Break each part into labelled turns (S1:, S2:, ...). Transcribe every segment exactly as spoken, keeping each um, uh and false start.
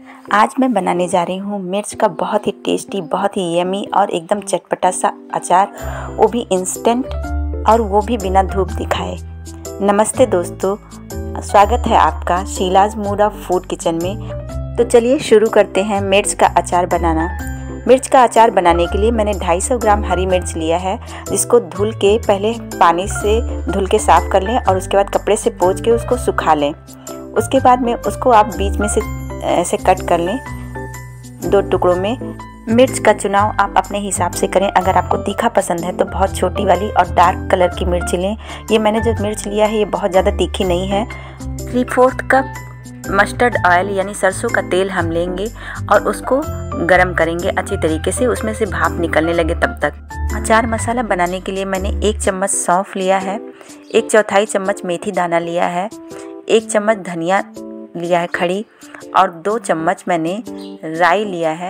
S1: आज मैं बनाने जा रही हूँ मिर्च का बहुत ही टेस्टी, बहुत ही यमी और एकदम चटपटा सा अचार, वो भी इंस्टेंट और वो भी बिना धूप दिखाए। नमस्ते दोस्तों, स्वागत है आपका Sheela's mood of food kitchen में। तो चलिए शुरू करते हैं मिर्च का अचार बनाना। मिर्च का अचार बनाने के लिए मैंने दो सौ पचास ग्राम हरी मिर्च लिया है, जिसको धुल के पहले पानी से धुल के साफ़ कर लें और उसके बाद कपड़े से पोंछ के उसको सुखा लें। उसके बाद में उसको आप बीच में से ऐसे कट कर लें दो टुकड़ों में। मिर्च का चुनाव आप अपने हिसाब से करें। अगर आपको तीखा पसंद है तो बहुत छोटी वाली और डार्क कलर की मिर्च लें। ये मैंने जो मिर्च लिया है ये बहुत ज़्यादा तीखी नहीं है। Three fourth cup mustard oil यानी सरसों का तेल हम लेंगे और उसको गरम करेंगे अच्छी तरीके से, उसमें से भाप निकलने लगे तब तक। अचार मसाला बनाने के लिए मैंने एक चम्मच सौंफ लिया है, एक चौथाई चम्मच मेथी दाना लिया है, एक चम्मच धनिया लिया है खड़ी और दो चम्मच मैंने राई लिया है।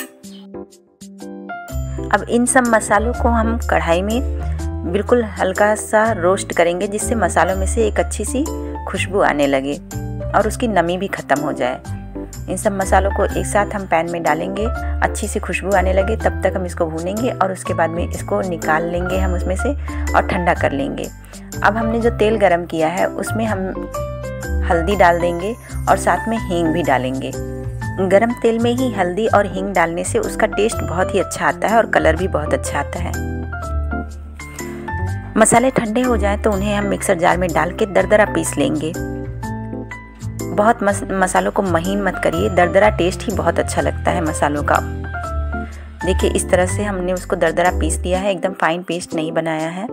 S1: अब इन सब मसालों को हम कढ़ाई में बिल्कुल हल्का सा रोस्ट करेंगे, जिससे मसालों में से एक अच्छी सी खुशबू आने लगे और उसकी नमी भी ख़त्म हो जाए। इन सब मसालों को एक साथ हम पैन में डालेंगे, अच्छी सी खुशबू आने लगे तब तक हम इसको भूनेंगे और उसके बाद में इसको निकाल लेंगे हम उसमें से और ठंडा कर लेंगे। अब हमने जो तेल गरम किया है उसमें हम हल्दी डाल देंगे और साथ में हींग भी डालेंगे। गरम तेल में ही हल्दी और हींग डालने से उसका टेस्ट बहुत ही अच्छा आता है और कलर भी बहुत अच्छा आता है। मसाले ठंडे हो जाएं तो उन्हें हम मिक्सर जार में डाल के दरदरा पीस लेंगे। बहुत मस, मसालों को महीन मत करिए, दरदरा टेस्ट ही बहुत अच्छा लगता है मसालों का। देखिए इस तरह से हमने उसको दरदरा पीस दिया है, एकदम फाइन पेस्ट नहीं बनाया है।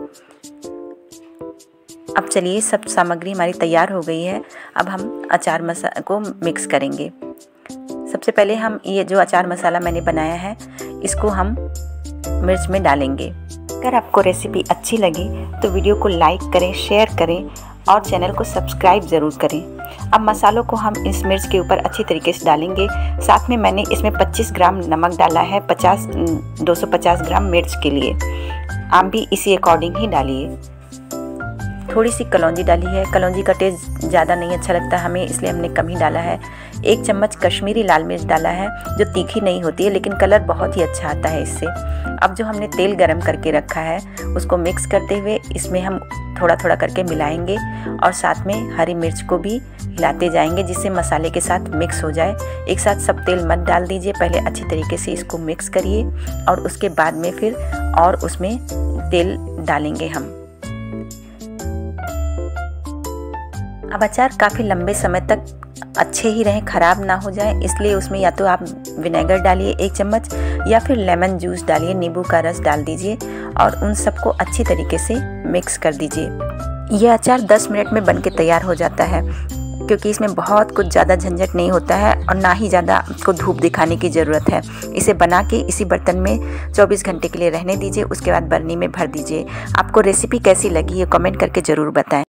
S1: अब चलिए सब सामग्री हमारी तैयार हो गई है। अब हम अचार मसाला को मिक्स करेंगे। सबसे पहले हम ये जो अचार मसाला मैंने बनाया है इसको हम मिर्च में डालेंगे। अगर आपको रेसिपी अच्छी लगी तो वीडियो को लाइक करें, शेयर करें और चैनल को सब्सक्राइब ज़रूर करें। अब मसालों को हम इस मिर्च के ऊपर अच्छी तरीके से डालेंगे। साथ में मैंने इसमें पच्चीस ग्राम नमक डाला है, पचास दो सौ पचास ग्राम मिर्च के लिए। आप भी इसी अकॉर्डिंग ही डालिए। थोड़ी सी कलौंजी डाली है, कलौंजी का टेस्ट ज़्यादा नहीं अच्छा लगता हमें, इसलिए हमने कम ही डाला है। एक चम्मच कश्मीरी लाल मिर्च डाला है, जो तीखी नहीं होती है लेकिन कलर बहुत ही अच्छा आता है इससे। अब जो हमने तेल गरम करके रखा है उसको मिक्स करते हुए इसमें हम थोड़ा थोड़ा करके मिलाएंगे और साथ में हरी मिर्च को भी हिलाते जाएंगे, जिससे मसाले के साथ मिक्स हो जाए। एक साथ सब तेल मत डाल दीजिए, पहले अच्छी तरीके से इसको मिक्स करिए और उसके बाद में फिर और उसमें तेल डालेंगे हम। अब अचार काफ़ी लंबे समय तक अच्छे ही रहें, ख़राब ना हो जाए, इसलिए उसमें या तो आप विनेगर डालिए एक चम्मच या फिर लेमन जूस डालिए, नींबू का रस डाल दीजिए और उन सबको अच्छी तरीके से मिक्स कर दीजिए। यह अचार दस मिनट में बनके तैयार हो जाता है, क्योंकि इसमें बहुत कुछ ज़्यादा झंझट नहीं होता है और ना ही ज़्यादा आपको धूप दिखाने की ज़रूरत है। इसे बना के इसी बर्तन में चौबीस घंटे के लिए रहने दीजिए, उसके बाद बर्नी में भर दीजिए। आपको रेसिपी कैसी लगी ये कमेंट करके ज़रूर बताएं।